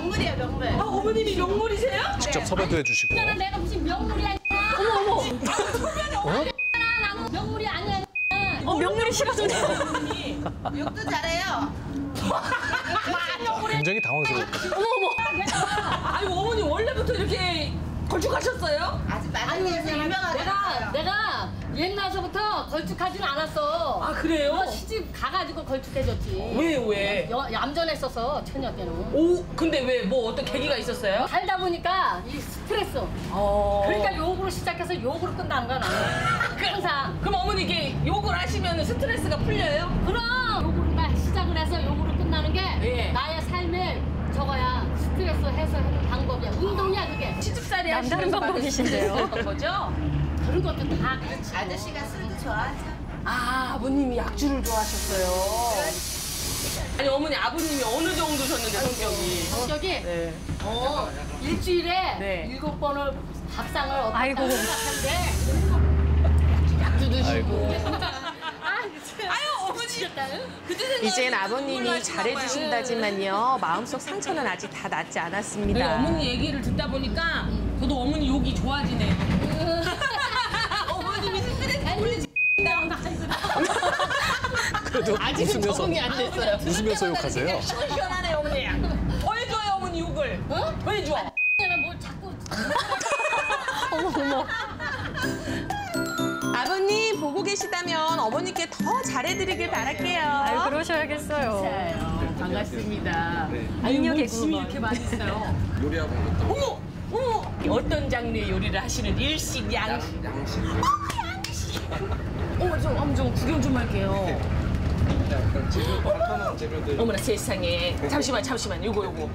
명물이에요, 명물. 아, 어머님이 명물이세요? 직접 섭외도 해주시고. 내가 무슨 명물이야. 어머. 나는 명물이 아니야. 명물이 싫어서요. 욕도 잘해요. 굉장히 당황스러웠다. 어머. 아니, 어머니 원래부터 이렇게 걸쭉하셨어요? 아주 많은 데서 유명하잖아요. 내가 옛날서부터 걸쭉하진 않았어. 아, 그래요? 너 시집 가가지고 걸쭉해졌지. 왜? 얌전했어서 처녀 때는. 오, 근데 왜 뭐 어떤 계기가 있었어요? 살다 보니까 이 스트레스. 그러니까 욕으로 시작해서 욕으로 끝나는 거야 나는. 항상. 그럼 어머니 이게 욕을 하시면 스트레스가 풀려요? 그럼 욕으로 다 시작을 해서 욕으로 끝나는 게 예. 나의 삶의 저거야. 스트레스 해소하는 방법이야. 운동이야 그게. 시집살이 남다른 하시면서 방법이신데요. 받으시는 거죠? 그런 것도 다 그렇지. 아저씨가 술도 좋아하죠. 아, 아버님이 약주를 좋아하셨어요. 아니, 어머니 아버님이 어느 정도셨는데 성격이? 성격이 네. 일주일에 네. 7번을 밥상을 엎었다고 아이고. 생각하는데 약도 드시고. 아이고. 아유, 어머니. 그때 이젠 아버님이 잘해주신다지만요. 마음속 상처는 아직 다 낫지 않았습니다. 어머니 얘기를 듣다 보니까 저도 어머니 욕이 좋아지네요. 어머님이 스트레스 풀리지. 그래도 아직은 적응이 안 됐어요. 웃으면서 욕하세요. 시원시원하네, 어머니. 왜 줘요, 어머니 욕을? 왜 줘? 내가 뭘 자꾸 아버님 보고 계시다면 어머니께 더 잘해드리길 바랄게요. 아유, 그러셔야겠어요. 반갑습니다. 아니, 인력의 뭐 짐이 구멍. 이렇게 많으세요? 요리하고 어머! 어떤 장르의 요리를 하시는 일식, 양식? 양식. 어머, 좀 구경 좀 할게요. 어머나 세상에. 잠시만. 요거.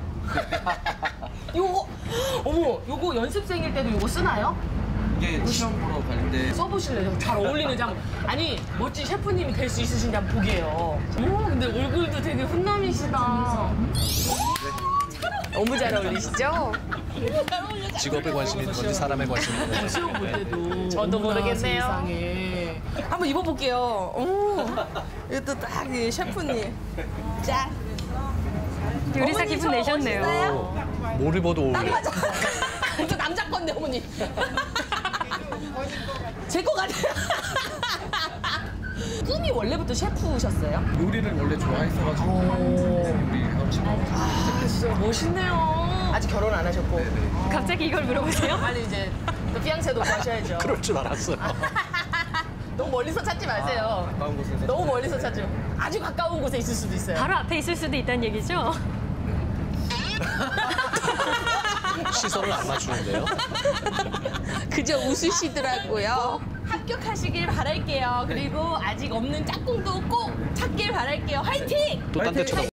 어머, 요거 연습생일 때도 요거 쓰나요? 이게 시험 보러 갈 때 써보실래요? 잘 어울리는 장. 아니, 멋진 셰프님이 될 수 있으신지 한번 보게요. 근데 얼굴도 되게 훈남이시다. 너무 잘 어울리시죠? 직업에 관심이 있는 건지 사람에 관심이 있는 건지. 시험 볼 때도. 저도 모르겠네요. 세상에. 한번 입어볼게요. 이것도 딱 셰프님. 짠. 요리사 기분 내셨네요. 뭘 입어도 어울려. 이거 남자 건데, 어머니. 제 거 같아요. 꿈이 원래부터 셰프셨어요? 요리를 원래 좋아했어가지고 요리 하고 싶어서 진짜 멋있네요. 아직 결혼 안 하셨고. 갑자기 이걸 물어보세요? 아니, 이제 또 피앙세도 하셔야죠. 그럴 줄 알았어요. 너무 멀리서 찾지 마세요. 가까운 곳에서 너무 멀리서 찾지 마세요. 아주 가까운 곳에 있을 수도 있어요. 바로 앞에 있을 수도 있다는 얘기죠? 시선을 안 맞추는데요. 그저 웃으시더라고요. 합격하시길 바랄게요. 그리고 아직 없는 짝꿍도 꼭 찾길 바랄게요. 화이팅! 또 딴 데처럼.